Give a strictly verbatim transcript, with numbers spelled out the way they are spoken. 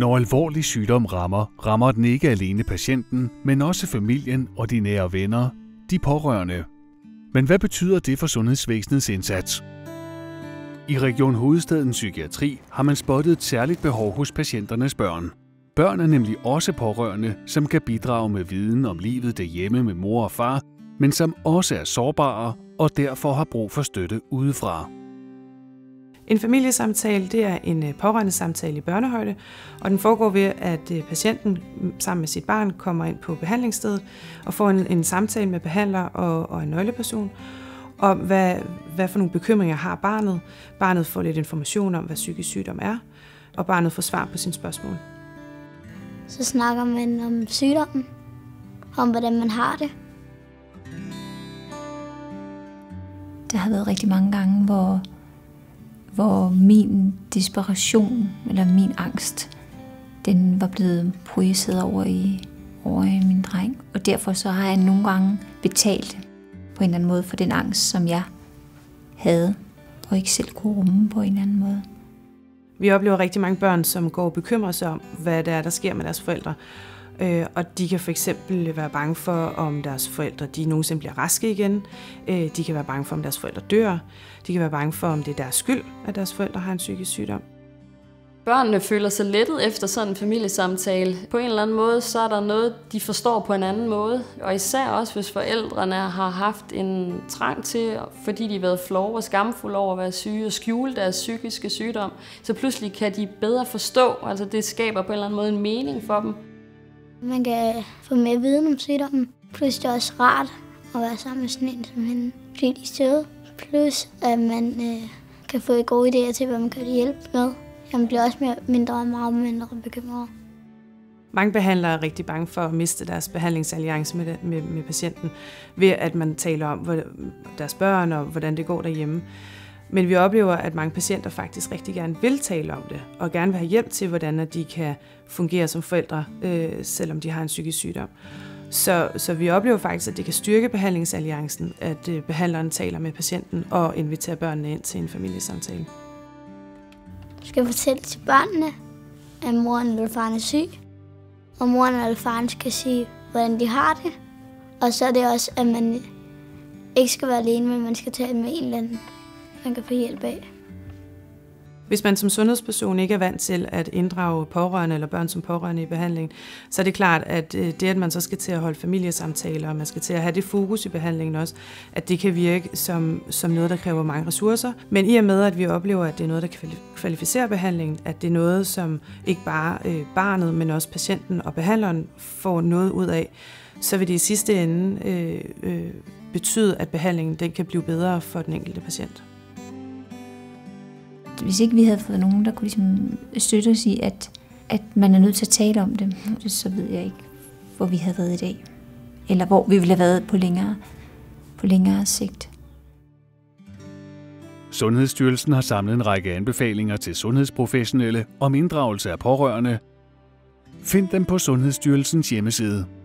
Når alvorlig sygdom rammer, rammer den ikke alene patienten, men også familien og de nære venner, de pårørende. Men hvad betyder det for sundhedsvæsenets indsats? I Region Hovedstadens Psykiatri har man spottet et særligt behov hos patienternes børn. Børn er nemlig også pårørende, som kan bidrage med viden om livet derhjemme med mor og far, men som også er sårbare og derfor har brug for støtte udefra. En familiesamtale det er en pårørende samtale i børnehøjde, og den foregår ved, at patienten sammen med sit barn kommer ind på behandlingsstedet og får en, en samtale med behandler og, og en nøgleperson om, hvad, hvad for nogle bekymringer har barnet. Barnet får lidt information om, hvad psykisk sygdom er, og barnet får svar på sine spørgsmål. Så snakker man om sygdommen, om hvordan man har det. Der har været rigtig mange gange, hvor hvor min desperation eller min angst, den var blevet projiceret over i, over i min dreng. Og derfor så har jeg nogle gange betalt på en eller anden måde for den angst, som jeg havde, og ikke selv kunne rumme på en eller anden måde. Vi oplever rigtig mange børn, som går og bekymrer sig om, hvad det er, der sker med deres forældre. Og de kan for eksempel være bange for, om deres forældre de nogensinde bliver raske igen. De kan være bange for, om deres forældre dør. De kan være bange for, om det er deres skyld, at deres forældre har en psykisk sygdom. Børnene føler sig lettet efter sådan en familiesamtale. På en eller anden måde, så er der noget, de forstår på en anden måde. Og især også, hvis forældrene har haft en trang til, fordi de har været flove og skamfulde over at være syge og skjule deres psykiske sygdom, så pludselig kan de bedre forstå. Altså det skaber på en eller anden måde en mening for dem. Man kan få mere viden om sygdommen. Plus det er også rart at være sammen med sådan en som hende, fordi de er søde. Plus at man øh, kan få gode idéer til, hvad man kan hjælpe med. Man bliver også mere, mindre og meget mindre bekymret. Mange behandlere er rigtig bange for at miste deres behandlingsalliance med, med, med patienten, ved at man taler om hvor, deres børn og hvordan det går derhjemme. Men vi oplever, at mange patienter faktisk rigtig gerne vil tale om det, og gerne vil have hjælp til, hvordan de kan fungere som forældre, øh, selvom de har en psykisk sygdom. Så, så vi oplever faktisk, at det kan styrke behandlingsalliancen, at øh, behandleren taler med patienten og inviterer børnene ind til en familiesamtale. Du skal fortælle til børnene, at moren eller faren er syg, og moren eller faren skal sige, hvordan de har det. Og så er det også, at man ikke skal være alene, men man skal tale med en eller anden, man kan få hjælp af. Hvis man som sundhedsperson ikke er vant til at inddrage pårørende eller børn som pårørende i behandling, så er det klart, at det, at man så skal til at holde familiesamtaler, og man skal til at have det fokus i behandlingen også, at det kan virke som, som noget, der kræver mange ressourcer. Men i og med, at vi oplever, at det er noget, der kvalificerer behandlingen, at det er noget, som ikke bare øh, barnet, men også patienten og behandleren får noget ud af, så vil det i sidste ende øh, øh, betyde, at behandlingen den kan blive bedre for den enkelte patient. Hvis ikke vi havde fået nogen, der kunne ligesom støtte os i, at, at man er nødt til at tale om det, så ved jeg ikke, hvor vi havde været i dag. Eller hvor vi ville have været på længere, på længere sigt. Sundhedsstyrelsen har samlet en række anbefalinger til sundhedsprofessionelle om inddragelse af pårørende. Find dem på Sundhedsstyrelsens hjemmeside.